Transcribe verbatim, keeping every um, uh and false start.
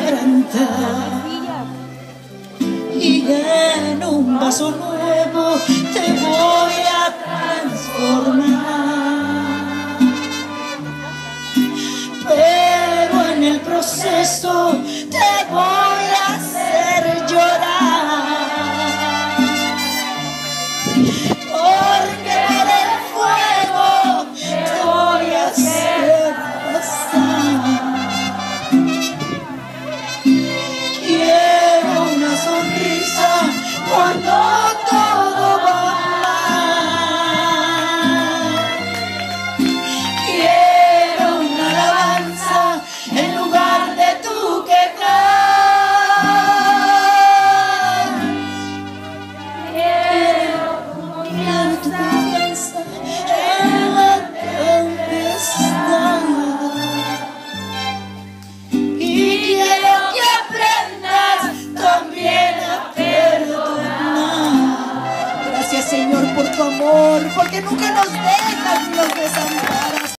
quebrantar y en un vaso nuevo te voy a transformar, pero en el proceso te voy a hacer llorar, porque por el fuego te voy a hacer pasar. Quiero una sonrisa cuando todo va mal, quiero una alabanza en lugar de tu quejar, quiero cambiar tu confianza en la tempestad, y quiero que aprendas también a perdonar. Gracias, Señor, por tu amor, porque nunca nos dejas ni nos desamparas.